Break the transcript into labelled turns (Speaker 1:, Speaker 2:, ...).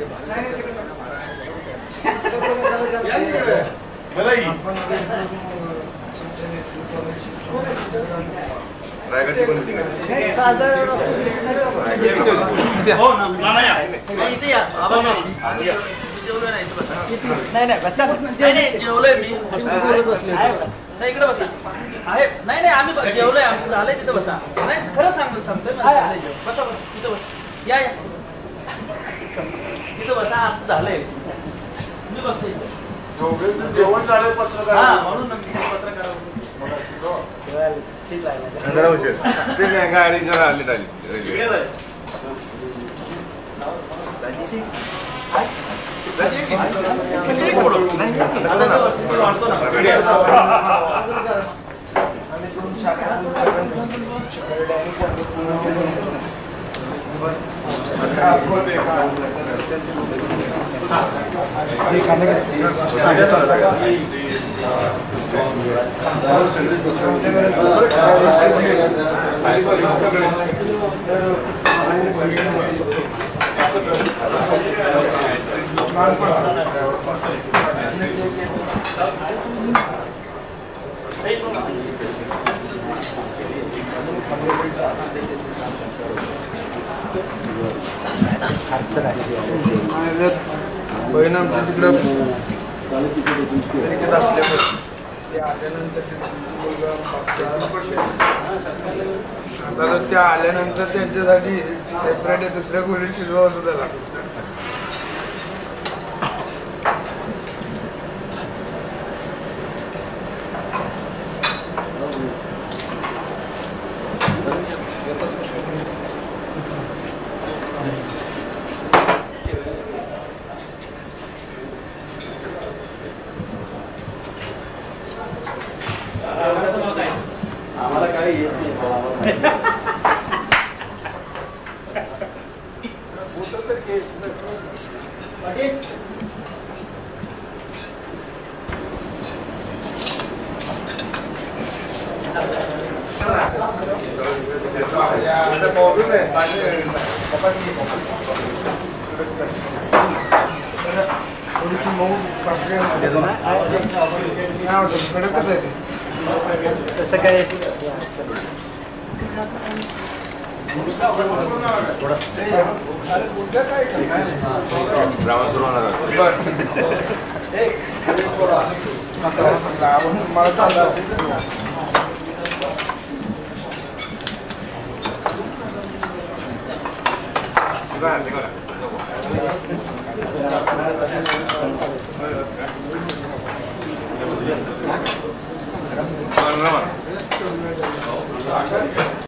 Speaker 1: रायगडची पण
Speaker 2: हो ना नाही इथे या बाबा जेवलोय नाही इथे बसा नाही जेवलोय मी नाही इकडे बसा आहे नाही आम्ही जेवलोय आमचं झालंय तिथे बसा नाही खरं सांगतोय बसा तिथे बस या तिथे बसा आमचं झालंय मी बसतो इथे
Speaker 1: जेवण झालं पत्रकार
Speaker 2: म्हणून पत्रकार
Speaker 1: गाडी जरा आली
Speaker 3: परिणाम तिकडं आता त्या आल्यानंतर त्यांच्यासाठी सेपरेट दुसऱ्या गोष्टी शिजवा सुद्धा लागतो.
Speaker 2: आम्हाला काय येत नाही
Speaker 3: थोडीशी मऊ कडकच आहे
Speaker 2: तसं काय
Speaker 1: मला